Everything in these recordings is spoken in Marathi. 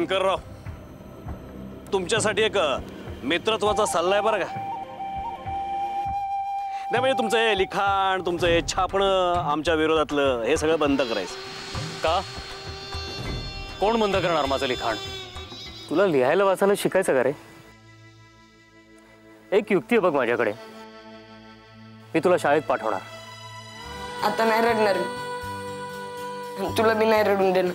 दिनकरराव, तुमच्यासाठी एक मित्रत्वाचा सल्ला आहे बरं का. नाही म्हणजे तुमचं हे लिखाण, तुमचं हे छापणं आमच्या विरोधातलं हे सगळं बंद करायचं. का? कोण बंद करणार माझं लिखाण? तुला लिहायला वाचायला शिकायचं का रे? एक युक्ती आहे बघ माझ्याकडे, मी तुला शाळेत पाठवणार. आता नाही रडणार, तुला बी नाही रडून देणार.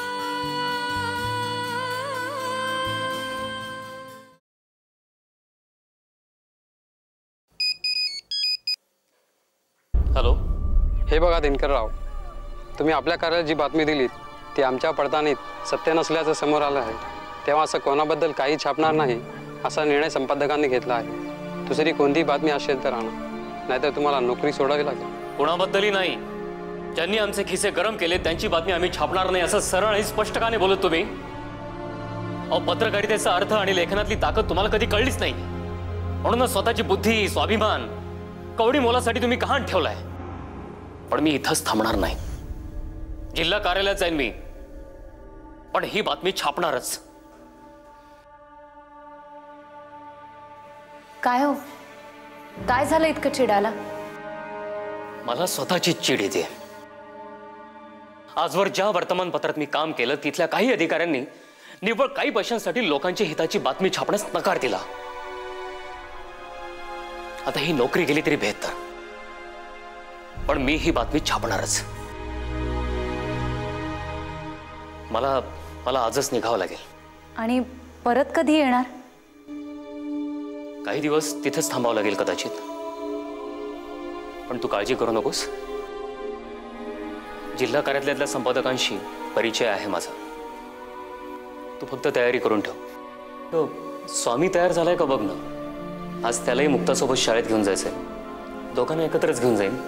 हॅलो. हे बघा दिनकरराव, तुम्ही आपल्या कार्याला जी बातमी दिलीत ती आमच्या पडताळणीत सत्य नसल्याचं समोर आलं आहे. तेव्हा असं कोणाबद्दल काही छापणार नाही असा निर्णय संपादकांनी घेतला आहे. दुसरी कोणतीही बातमी असेल तर आणा, नाहीतर तुम्हाला नोकरी सोडावी लागेल. कोणाबद्दलही नाही. ज्यांनी आमचे खिसे गरम केले त्यांची बातमी आम्ही छापणार नाही असं सरळ आणि स्पष्टपणे बोलत तुम्ही. अहो, पत्रकारितेचा अर्थ आणि लेखनातली ताकद तुम्हाला कधी कळलीच नाही. म्हणूनच स्वतःची बुद्धी, स्वाभिमान कवडी मोलासाठी तुम्ही कहाण ठेवलाय. पण मी इथंच थांबणार नाही. जिल्हा कार्यालयात जाईन मी, पण ही बातमी छापणारच. काय हो, काय झालं इतकं चिडायला? मला स्वतःची चिड येते. आजवर ज्या वर्तमानपत्रात मी काम केलं तिथल्या काही अधिकाऱ्यांनी निव्वळ काही पैशांसाठी लोकांच्या हिताची बातमी छापण्यास नकार दिला. आता ही नोकरी गेली तरी बेहतर, पण मी ही बातमी छापणारच. मला आजच निघावं लागेल. आणि परत कधी येणार? काही दिवस तिथेच थांबावं लागेल कदाचित. पण तू काळजी करू नकोस. जिल्हा कार्यालयातल्या संपादकांशी परिचय आहे माझा. तू फक्त तयारी करून ठेव. तो स्वामी तयार झालाय का बघ ना. आज त्यालाही मुक्तासोबत शाळेत घेऊन जायचंय. दोघांना एकत्रच घेऊन जाईन.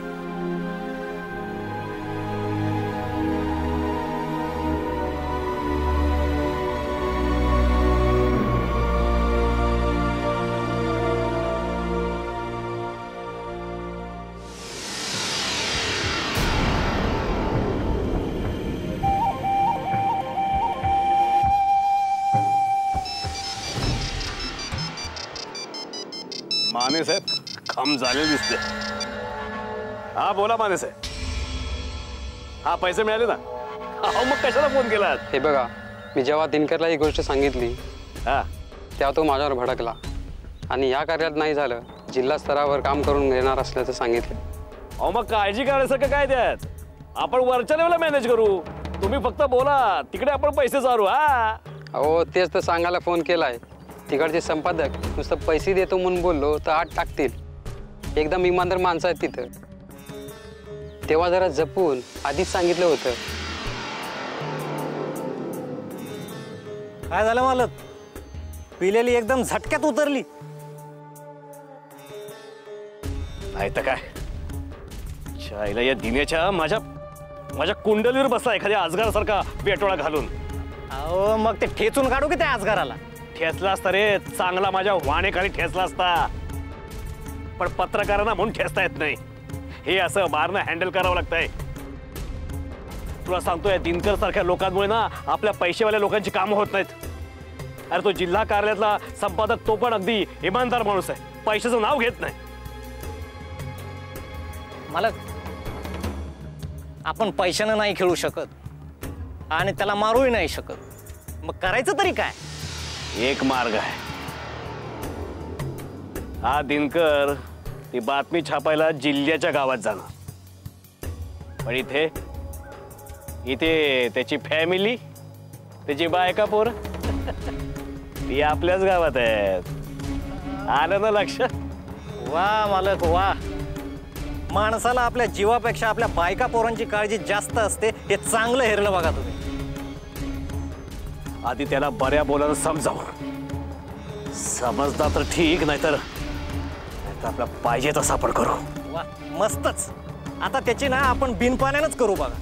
माने साहेब, काम झाले दिसते. हा बोला माने साहेब. हा पैसे मिळाले ना? अहो मग कशाला फोन केलात? हे बघा, मी जेव्हा दिनकरला ही गोष्ट सांगितली हा तेव्हा तो माझ्यावर भडकला आणि या कार्यात नाही झालं जिल्हा स्तरावर काम करून घेणार असल्याचं सांगितलं. अहो मग काळजी करायचं काय त्यात? आपण वरच्या लेवलला मॅनेज करू. तुम्ही फक्त बोला, तिकडे आपण पैसे चालू. हा अहो तेच तर सांगायला फोन केलाय. तिकडचे संपादक नुसतं पैसे देतो म्हणून बोललो तर आत टाकतील. एकदम इमानदार माणसं आहेत तिथं. तेव्हा जरा जपून आधीच सांगितलं होतं. काय झालं मालक? पिलेली एकदम झटक्यात उतरली. नाही तर काय, शाळेला या दिनेच्या माझ्या कुंडलीवर बसला एखाद्या आजगारासारखा पेटोळा घालून. अहो मग ते ठेचून काढू की त्या आजगाराला? ठेचला असता रे, चांगला माझ्या वाणेखाली ठेचला असता. पण पत्रकारांना म्हणून ठेचता येत नाही. हे असं बाहेरनं हँडल करावं लागतंय. तुला सांगतोय, दिनकर सारख्या लोकांमुळे ना आपल्या पैसेवाल्या लोकांची कामं होत नाहीत. अरे तो जिल्हा कार्यालयातला संपादक तो पण अगदी इमानदार माणूस आहे. पैशाचं नाव घेत नाही. मालक, आपण पैशानं नाही खेळू शकत आणि त्याला मारूही नाही शकत. मग करायचं तरी काय? एक मार्ग आहे. हा दिनकर ती बातमी छापायला जिल्ह्याच्या गावात जाणार. पण इथे त्याची फॅमिली, त्याची बायका पोर ती आपल्याच गावात आहेत. आलं ना लक्ष? वा मालक वा. माणसाला आपल्या जीवापेक्षा आपल्या बायका पोरांची काळजी जास्त असते. हे चांगलं हेरलं बघा तुम्ही. आधी त्याला बऱ्या बोलानं समजावं. समजता तर ठीक, नाहीतर आपला पाहिजे तसं आपण करू. वा मस्तच. आता त्याची ना आपण बिनपाण्यानंच करू बघा.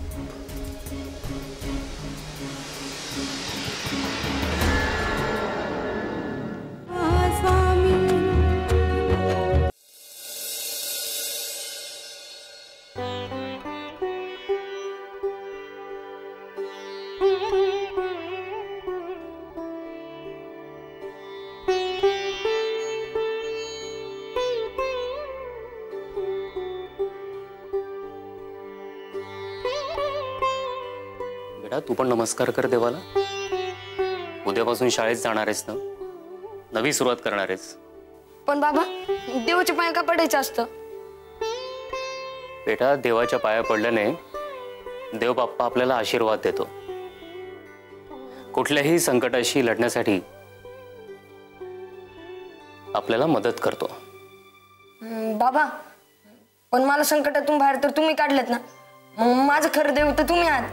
बेटा तू पण नमस्कार कर देवाला. उद्यापासून शाळेत जाणार आहेस ना, नवी सुरुवात करणार आहेस. पण बाबा देवाच्या पाया का पडायचं असतं? बेटा देवाच्या पाया पडल्याने देव बाप्पा आपल्याला आशीर्वाद देतो. कुठल्याही संकटाशी लढण्यासाठी आपल्याला मदत करतो. बाबा पण मला संकटातून बाहेर तर तुम्ही काढलेत ना, मग माझं खरं देव तर तुम्ही आहात.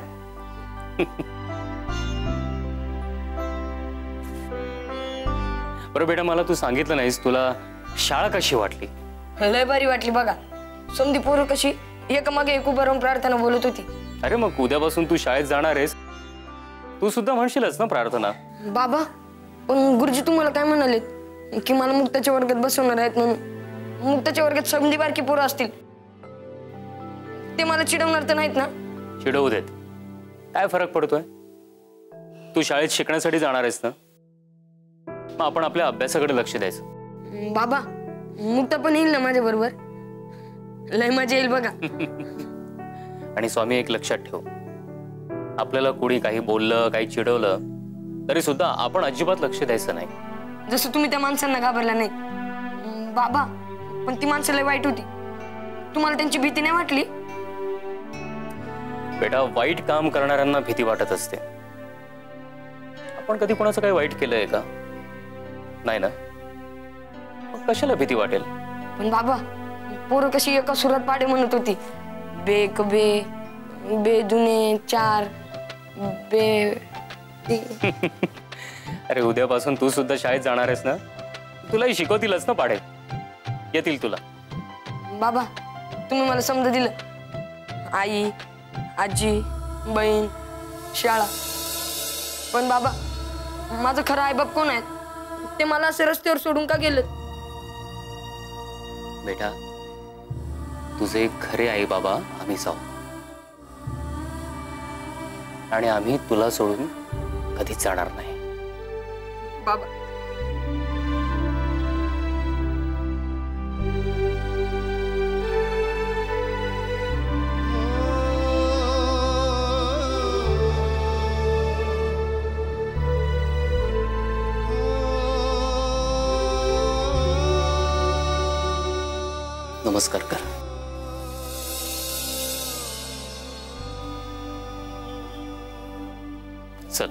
बरं बेटा मला तू सांगितलं नाहीस तुला शाळा कशी वाटली? लय भारी वाटली बघा. समधी पोरं कशी एकामागे एक उभं राहून प्रार्थना बोलत होती. अरे मग उद्यापासून तू शाळेत जाणार आहेस, तू सुद्धा म्हणशीलच ना प्रार्थना. बाबा पण गुरुजी तुम्हाला काय म्हणाले की मला मुक्ताच्या वर्गात बसवणार आहेत म्हणून? मुक्ताच्या वर्गात समधी बारकी पोरं असतील, ते मला चिडवणार तर नाहीत ना? चिडवू देत, काय फरक पडतोय? तू शाळेत शिकण्यासाठी जाणार आहेस ना, मग आपण आपल्या अभ्यासाकडे लक्ष द्यायचं. बाबा मुक्ता पण येईल ना माझ्या बरोबर? लय मजा येईल बघा. आणि स्वामी एक लक्षात ठेव, आपल्याला कोणी काही बोललं काही चिडवलं तरी सुद्धा आपण अजिबात लक्ष द्यायचं नाही. जसं तुम्ही त्या माणसांना घाबरला नाही. बाबा पण ती माणसं लय वाईट होती, तुम्हाला त्यांची भीती नाही वाटली? बेटा वाईट काम करणाऱ्यांना भीती वाटत असते. आपण कधी कोणाचं काही वाईट केलंय का? नाही ना, मग कशाला भीती वाटेल? पण बाबा पोरं कशी एका सुरात पाडे म्हणत होती, बेक बे बे दुने चार बे. अरे उद्यापासून तू सुद्धा शाळेत जाणार आहेस ना, तुलाही शिकवतीलच ना पाढे, येतील तुला. बाबा तुम्ही मला समज दिलं, आई आजी बहीण शाळा. पण बाबा माझं खरं आईबाप कोण आहेत? ते मला असे रस्त्यावर सोडून का गेलं? बेटा तुझे खरे आई बाबा आम्हीच आहोत, आणि आम्ही तुला सोडून कधीच जाणार नाही. बाबा नमस्कार कर. चल.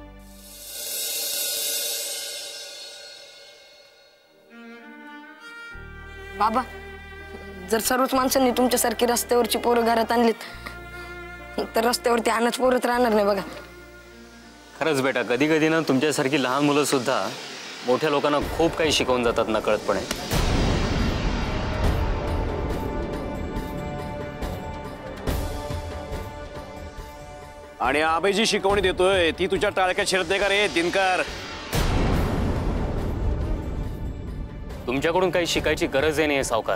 बाबा जर सर्वच माणसांनी तुमच्यासारखी रस्त्यावरची पोरं घरात आणलीत तर रस्त्यावरती अनाथ पोरत राहणार नाही बघा. खरंच बेटा कधी कधी ना तुमच्यासारखी लहान मुलं सुद्धा मोठ्या लोकांना खूप काही शिकवून जातात नकळतपणे. आणि आबे जी शिकवणी देतोय ती तुझ्या टाळक्यात शिरत नाही का रे दिनकर? तुमच्याकडून काही शिकायची गरज आहे नाही सावकार.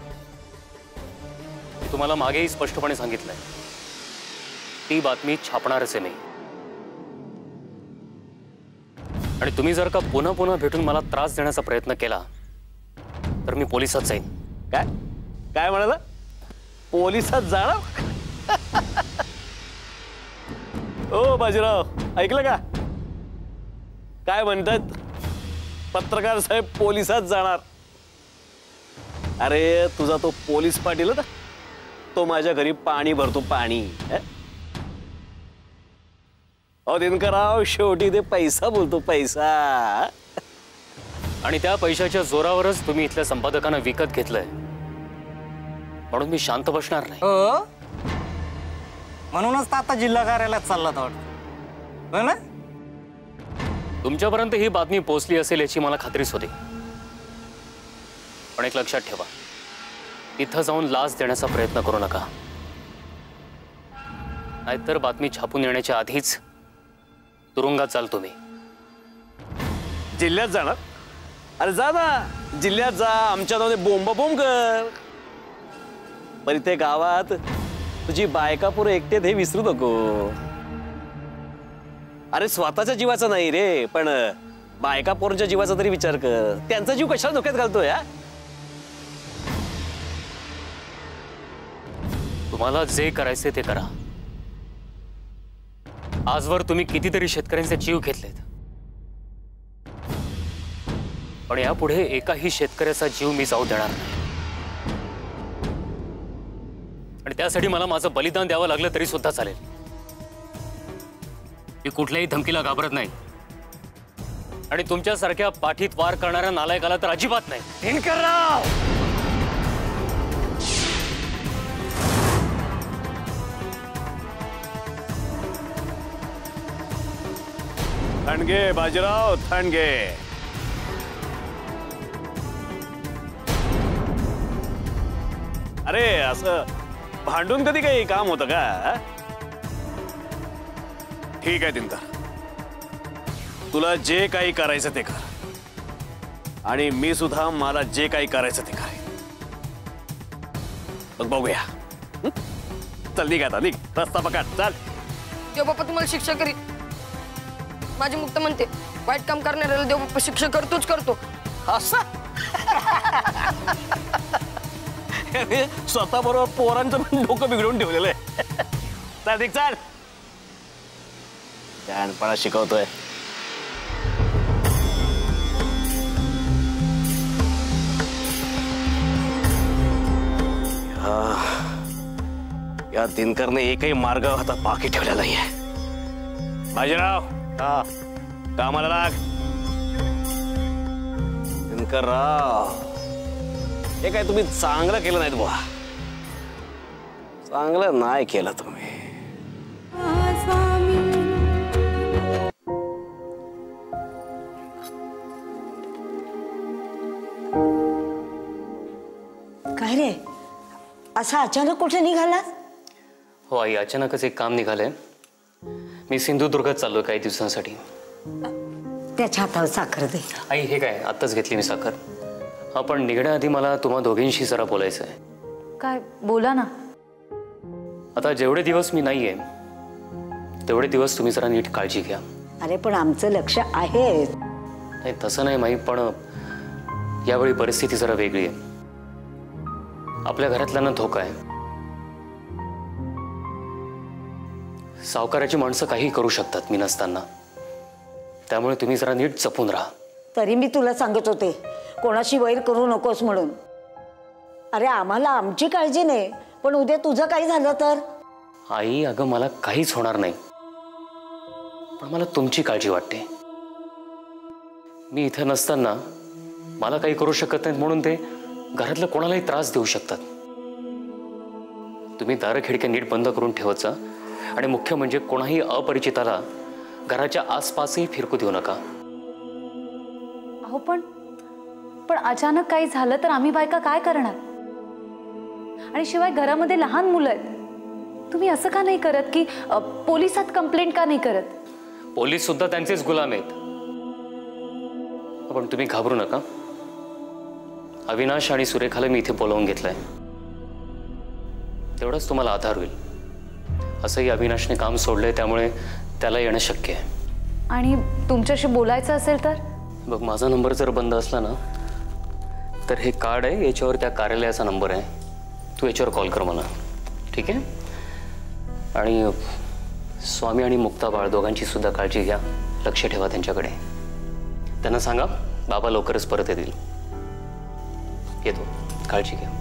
तुम्हाला मागेही स्पष्टपणे सांगितलंय, ती बातमी छापणारच आहे नाही. आणि तुम्ही जर का पुन्हा पुन्हा भेटून मला त्रास देण्याचा प्रयत्न केला तर मी पोलिसात जाईन. काय काय म्हणाला? पोलिसात जाणार? ओ बाजीराव ऐकलं का काय म्हणतात? पत्रकार साहेब पोलिसात जाणार. अरे तुझा तो पोलीस पाटील ना, तो माझ्या घरी पाणी भरतो पाणी. अहो दिनकरराव शेवटी ते पैसा बोलतो, पैसा. आणि त्या पैशाच्या जोरावरच तुम्ही इथल्या संपादकांना विकत घेतलंय, म्हणून मी शांत बसणार नाही. हो म्हणूनच तर आता जिल्हा कार्यालयात चालला तर वाटतं, हो ना? तुमच्यापर्यंत ही बातमी पोहोचली असेल याची मला खात्रीच होती. पण एक लक्षात ठेवा, इथं जाऊन लाच देण्याचा प्रयत्न करू नका, नाहीतर बातमी छापून येण्याच्या आधीच तुरुंगात चाल तुम्ही. जिल्ह्यात जाणार? अरे जा ना जिल्ह्यात जा, आमच्या नावाने बोंब बोंब कर. पण इथे गावात तुझी बायका पुरं एकटेत हे विसरू नको. अरे स्वतःच्या जीवाचा नाही रे, पण बायका पोरांच्या जीवाचा तरी विचार कर. त्यांचा जीव कशाला धोक्यात घालतोय? तुम्हाला जे करायचे ते करा, आजवर तुम्ही कितीतरी शेतकऱ्यांचे जीव घेतलेत, पण यापुढे एकाही शेतकऱ्याचा जीव मी जाऊ देणार नाही. आणि त्यासाठी मला माझं बलिदान द्यावं लागलं तरी सुद्धा चालेल. मी कुठल्याही धमकीला घाबरत नाही आणि तुमच्यासारख्या पाठीत वार करणाऱ्या नालायकाला तर अजिबात नाही. दिनकरराव, थंडगे बाजीराव, थंडगे. अरे असं भांडून कधी काही काम होतं का? ठीक आहे दिनकर, तुला जे काही करायचं ते कर आणि मी सुद्धा मला जे काही करायचं ते करेन. मग बघूया. चल निघ आता, निघ, रस्ता पकड, चल. देवबाप्पा तुम्हाला शिक्षा करील. माझी मुक्त म्हणते वाईट काम करणाऱ्याला देवबाप्पा शिक्षा करतोच करतो. असं स्वतः बरोबर पोरांचं पण डोकं बिघडवून ठेवलेलं आहे. चल निघ, चल. लहानपणा शिकवतोय. या दिनकरने एकही मार्ग आता बाकी ठेवलेला नाहीये. बाजीराव, कामाला लाग. दिनकरराव, हे काय तुम्ही चांगलं केलं नाहीत बुवा. चांगलं नाही केलं तुम्ही. काय रे, असा अचानक कुठे निघाला? हो आई, अचानकच एक काम निघालंय. मी सिंधुदुर्गात चाललोय काही दिवसांसाठी. त्याच्या हातावर साखर दे. आई, हे काय आत्ताच घेतली मी साखर. हा, पण निघण्याआधी मला तुम्हा दोघींशी जरा बोलायचं आहे. काय? बोला ना. आता जेवढे दिवस मी नाहीये तेवढे दिवस तुम्ही जरा नीट काळजी घ्या. अरे पण आमचं लक्ष आहे. नाही तसं नाही माही, पण यावेळी परिस्थिती जरा वेगळी आहे. आपल्या घरातल्यांना धोका आहे. सावकाराची माणसं काही करू शकतात मी नसताना. त्यामुळे तुम्ही जरा नीट जपून राहा. तरी मी तुला सांगत होते कोणाशी वैर करू नकोस म्हणून. अरे आम्हाला आमची काळजी नाही, पण उद्या तुझं काही झालं तर? आई, अगं मला काहीच होणार नाही, पण मला तुमची काळजी वाटते. मी इथं नसताना मला काही करू शकत नाहीत म्हणून ते घरातलं कोणालाही त्रास देऊ शकतात. तुम्ही दारं खिडक्या नीट बंद करून ठेवत जा आणि मुख्य म्हणजे कोणाही अपरिचिताला घराच्या आसपासही फिरकू देऊ नका. अहो पण अचानक काही झालं तर आम्ही बायका काय करणार? आणि शिवाय घरामध्ये लहान मुलं आहेत. तुम्ही असं का नाही करत की पोलिसात कंप्लेंट का नाही करत? पोलीस सुद्धा त्यांचेच गुलाम आहेत. पण तुम्ही घाबरू नका. अविनाश आणि सुरेखाला मी इथे बोलावून घेतलंय. तेवढाच तुम्हाला आधार होईल. असंही अविनाशने काम सोडलंय, त्यामुळे त्याला येणं शक्य आहे. आणि तुमच्याशी बोलायचं असेल तर? बघ, माझा नंबर जर बंद असला ना तर हे कार्ड आहे, याच्यावर त्या कार्यालयाचा नंबर आहे. तू याच्यावर कॉल कर मला, ठीक आहे? आणि स्वामी आणि मुक्ता बाळ दोघांची सुद्धा काळजी घ्या. लक्ष ठेवा त्यांच्याकडे. त्यांना सांगा बाबा लवकरच परत येतील. येतो, काळजी घ्या.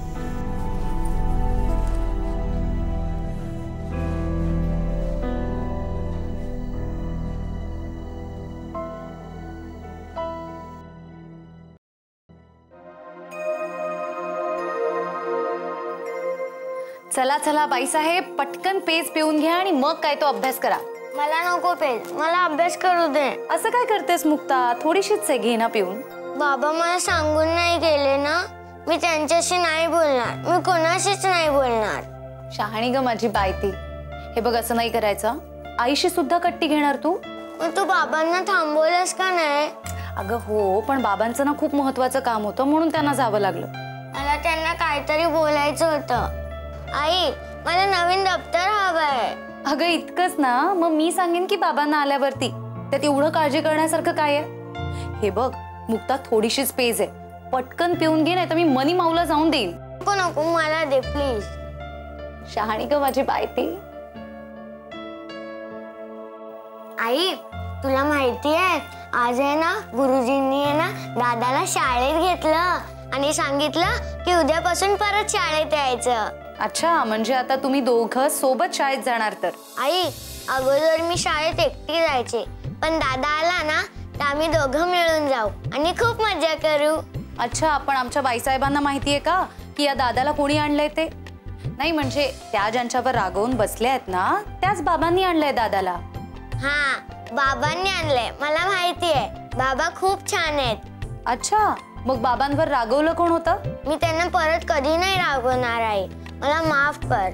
चला चला बाईसाहेब, पटकन पेज पिऊन घ्या आणि मग काय तो अभ्यास करा. मला नको पेज, मला अभ्यास करू दे. असं काय करतेस मुक्ता? थोडीशीच आहे, घे ना पिऊन. बाबा मला सांगून नाही गेले ना, मी त्यांच्याशी नाही बोलणार. मी कोणाशीच नाही बोलणार. शहाणी ग माझी बायती. हे बघ, असं नाही करायचं. आईशी सुद्धा कट्टी घेणार तू? मग तू बाबांना थांबवलंस का नाही? अगं हो, पण बाबांचं ना खूप महत्वाचं काम होतं म्हणून त्यांना जावं लागलं. मला त्यांना काहीतरी बोलायचं होतं. आई, मला नवीन दप्तर हवंय. अगं इतकंच ना, मग मी सांगेन की बाबांना आल्यावरती. त्यात एवढं काळजी करण्यासारखं काय आहे? हे बघ मुक्ता, थोडीशीच पेज आहे, पटकन पिऊन घे, नाही तर मी मनी माऊला जाऊन देईन. नको नको, मला दे प्लीज. शहाणी ग माझी बायती. आई तुला माहिती आहे आज आहे ना गुरुजींनी आहे ना दादाला शाळेत घेतलं आणि सांगितलं की उद्यापासून परत शाळेत यायचं. अच्छा, म्हणजे आता तुम्ही दोघं सोबत शाळेत जाणार तर? आई अगोदर मी शाळेत एकटी जायचे, पण दादा आला ना तर आम्ही दोघं मिळून जाऊ आणि खूप मजा करू. अच्छा, पण आमच्या बाईसाहेबांना माहितीये का की या दादाला कोणी आणलंय ते? नाही म्हणजे त्या ज्यांच्यावर रागवून बसल्या आहेत ना त्याच बाबांनी आणलंय दादाला. हा, बाबांनी आणलंय, मला माहिती आहे. बाबा खूप छान आहेत. अच्छा, मग बाबांवर रागवलं कोण होतं? मी त्यांना परत कधी नाही रागवणार आई, मला माफ कर.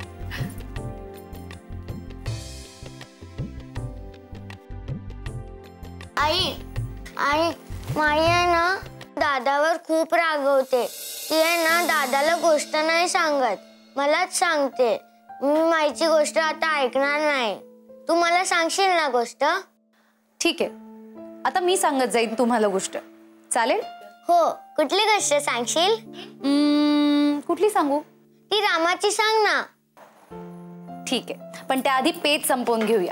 आई आई माई आहे ना दादावर खूप रागवते. ती आहे ना दादाला गोष्ट नाही सांगत, मलाच सांगते. मी माईची गोष्ट आता ऐकणार नाही. तू मला सांगशील ना गोष्ट? ठीक आहे, आता मी सांगत जाईन तुम्हाला गोष्ट, चालेल? हो, कुठली गोष्ट सांगशील? कुठली सांगू? ती रामाची सांग ना. ठीक आहे, पण त्याआधी पेज संपवून घेऊया.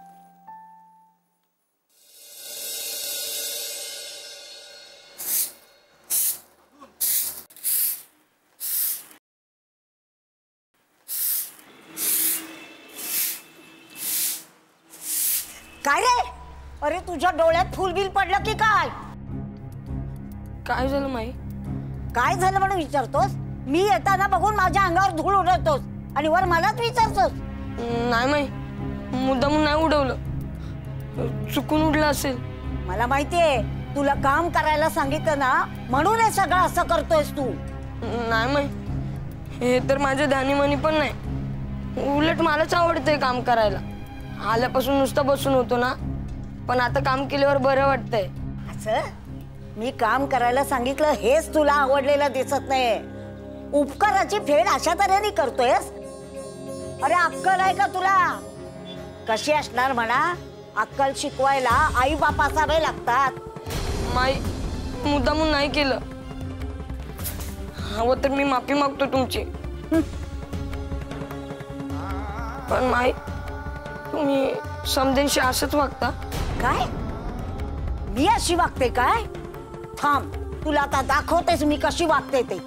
काय रे? अरे तुझ्या डोळ्यात फुलबिल पडलं की काय? काय झालं माई? काय झालं म्हणून विचारतोस? मी येताना बघून माझ्या अंगावर धूळ उडवतोस आणि वर मलाच विचारतोस. नाही माई, मुद्दामून नाही उडवलं, चुकून उडलं असेल. मला माहितीये तुला काम करायला सांगितलं ना म्हणून हे सगळं असं करतोयस तू. नाही माई, हे तर माझ्या ध्यानीमनी पण नाही. उलट मलाच आवडतंय काम करायला. आल्यापासून नुसतं बसून होतो ना, पण आता काम केल्यावर बरं वाटतंय. असं मी काम करायला सांगितलं हेच तुला आवडलेलं दिसत नाही. उपकाराची फेड अशा तऱ्हेने करतोयस. अरे अक्कल आहे का तुला? कशी असणार म्हणा? अक्कल शिकवायला आई बाप असावे लागतात. माई, मुद्दामून नाही केलं. हवं तर मी माफी मागतो तुमची. पण माई, तुम्ही समजेनशी असंच वागता? काय? मी अशी वागते काय? थांब, तुला आता दाखवतेस मी कशी वागते ते.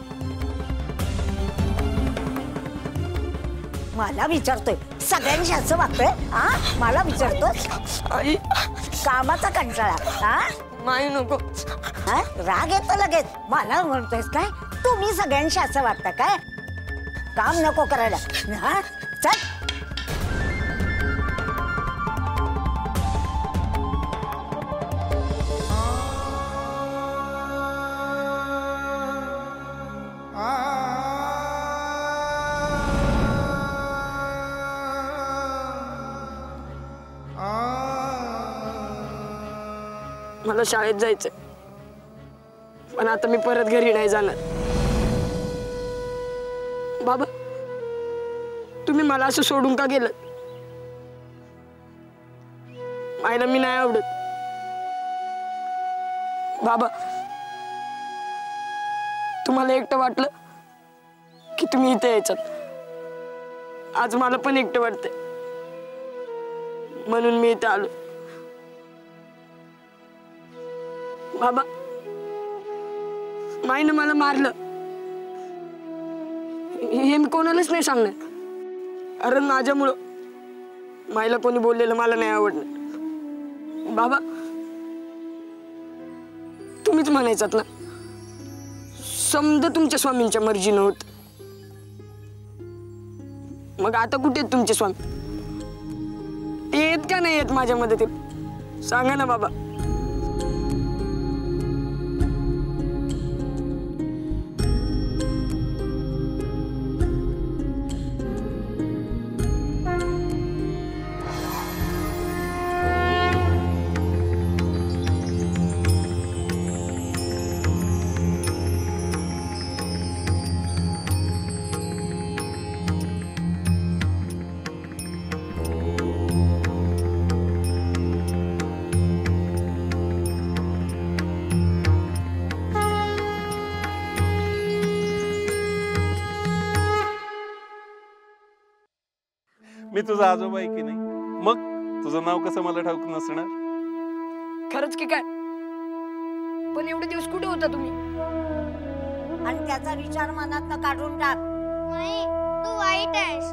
मला विचारतोय सगळ्यांशी असं वागतोय? हा, मला विचारतोस? आई, कामाचा कंटाळा. हा माई नको. हा? राग येतो लगेच. मला म्हणतोयस काय तुम्ही सगळ्यांशी असं वागता काय? काम नको करायला. हा चल. मला शाळेत जायचंय, पण आता मी परत घरी नाही जाणार. बाबा, तुम्ही मला असं सोडून का गेलं? आईला मी नाही आवडत. बाबा, तुम्हाला एकटं वाटलं की तुम्ही इथे यायचात. आज मला पण एकटं वाटतंय, म्हणून मी इथे आलो. बाबा, माईनं मला मारलं हे मी कोणालाच नाही सांगणार, कारण माझ्यामुळं माईला कोणी बोललेलं मला नाही आवडलं. बाबा, तुम्हीच म्हणायचात ना समजा तुमच्या स्वामींच्या मर्जीनं होत. मग आता कुठे आहेत तुमचे स्वामी? ते येत का नाही येत माझ्या मदतीत? सांगा ना बाबा. मी तुझा आजोबा आहे की नाही, मग तुझं नाव कसं मला ठाऊक नसणार? खरंच की काय? पण एवढे दिवस कुठे होता तुम्ही? आणि त्याचा विचार मनात काढून टाक. माई तू वाईट आहेस.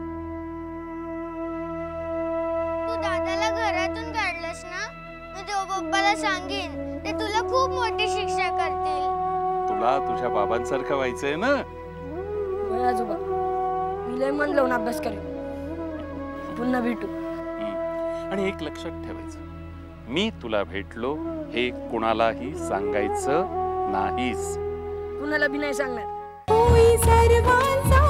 तू दादाला घरातून काढलंस ना, मी देव बाप्पाला सांगेन, ते तुला खूप मोठी शिक्षा करतील. तुला तुझ्या बाबांसारखं व्हायचंय ना? होय आजोबा, मी लय मन लावून अभ्यास करेन. पुन्हा भेटू. आणि एक लक्षात ठेवायचं, मी तुला भेटलो हे कुणालाही सांगायचं नाहीस. कुणाला बी नाही सांगणार. होई सर्वांचा